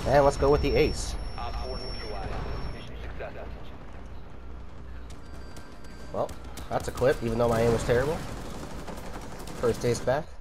And let's go with the ace. Well, that's a clip, even though my aim was terrible. First ace back.